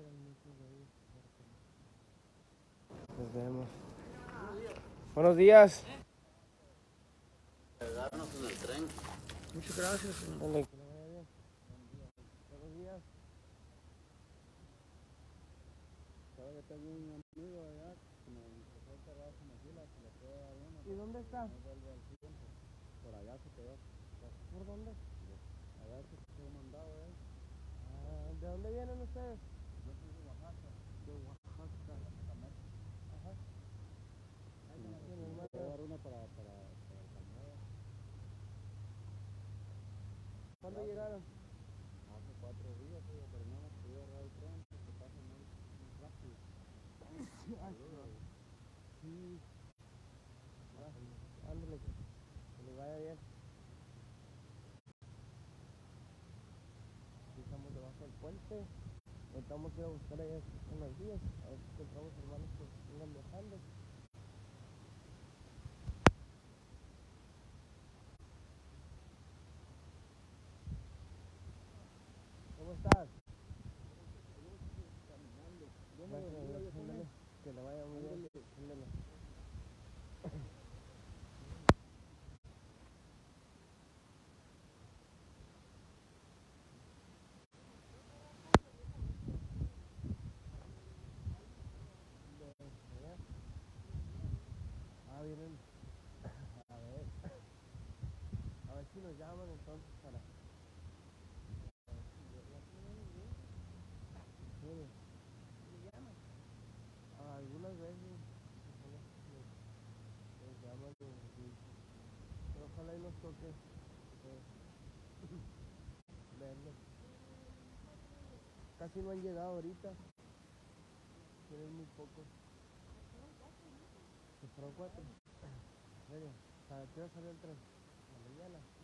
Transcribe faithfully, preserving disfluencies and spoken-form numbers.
Nos vemos. Buenos días. Pegarnos en el tren. Muchas gracias. Dale, que le vaya bien. Buenos días. Sabes que tengo un amigo allá que me empezó a enterrar su mochila, se le puede dar una. ¿Y dónde está? No vuelve al tiempo. Por allá se quedó. ¿Por dónde? Allá se quedó mandado él. Ah, ¿de dónde vienen ustedes? Yo soy de Oaxaca. De Oaxaca. Exactamente. Ajá. Y me puede dar una para, para, para el Cañada. ¿Cuándo llegaron? Hace cuatro días, oye, pero no hemos podido agarrar el tren porque pasa muy, muy rápido. Ay, sí. Ah, ándale, que, que le vaya bien. Aquí estamos debajo del puente. Ahorita vamos a ir a buscar allá en las vías. A ver si encontramos hermanos que vengan viajando. ¿Cómo estás? Caminando. Gracias, gracias, ándale. Que le vaya muy bien. Ándale. Ah, vienen. A ver. A ver si nos llaman entonces para. Sí. Ah, algunas veces. Ojalá nos, nos llaman y, y- pero ojalá y nos toque eh, verlos. Casi no han llegado ahorita. Tienen muy pocos. Se fueron cuatro. ¿En serio? ¿Para qué hora salió el tren? ¿En la mañana?